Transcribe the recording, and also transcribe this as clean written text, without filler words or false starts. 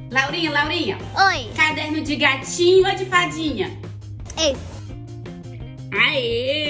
Laurinha. Oi. Caderno de gatinho ou de fadinha? Esse. Aê!